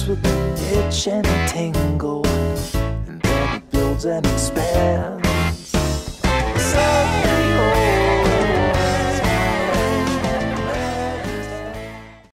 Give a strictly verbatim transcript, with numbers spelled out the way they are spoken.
starts with an itch and a tingle, and then it builds and expands.